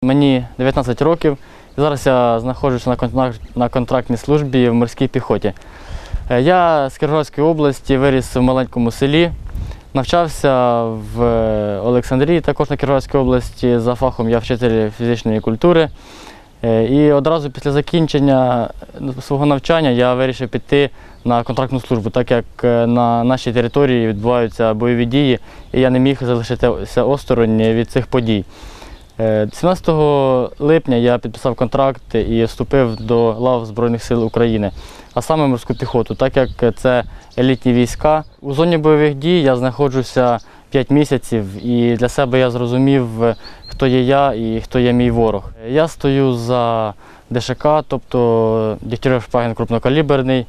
мені 19 років. Зараз я знаходжуся на контрактній службі в морській піхоті. Я з Кіровоградської області, виріс в маленькому селі, навчався в Олександрії, також на Кіровоградській області. За фахом я вчитель фізичної культури. І одразу після закінчення свого навчання я вирішив піти на контрактну службу, так як на нашій території відбуваються бойові дії, і я не міг залишитися осторонь від цих подій. 17 липня я підписав контракт і вступив до лав Збройних сил України, а саме морську піхоту, так як це елітні війська. У зоні бойових дій я знаходжуся 5 місяців, і для себе я зрозумів, хто є я і хто є мій ворог. Я стою за ДШК, тобто Дегтярьов шпагін крупнокаліберний.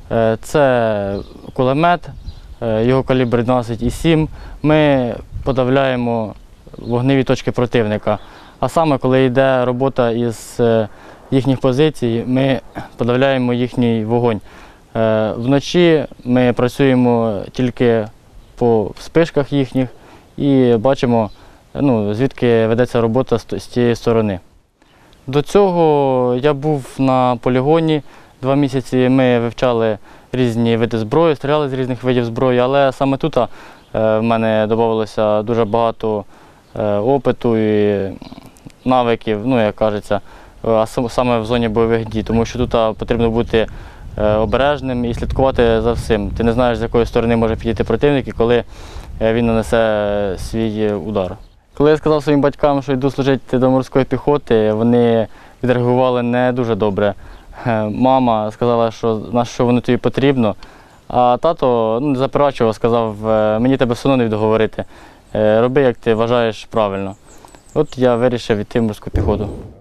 Це кулемет, його калібр 12,7. Ми подавляємо вогневі точки противника. А саме, коли йде робота із їхніх позицій, ми подавляємо їхній вогонь. Вночі ми працюємо тільки по вспишках їхніх і бачимо, звідки ведеться робота з цієї сторони. До цього я був на полігоні 2 місяці, ми вивчали різні види зброї, стріляли з різних видів зброї, але саме тут в мене додавалося дуже багато опиту і навиків, як кажеться, саме в зоні бойових дій, тому що тут потрібно бути обережним і слідкувати за всім. Ти не знаєш, з якої сторони може підійти противник і коли він нанесе свій удар. Коли я сказав своїм батькам, що йду служити до морської піхоти, вони відреагували не дуже добре. Мама сказала, що на що воно тобі потрібно, а тато не заперечував, сказав, мені тебе все одно не відговорити. Роби, як ти вважаєш правильно. От я вирішив йти в морську піхоту.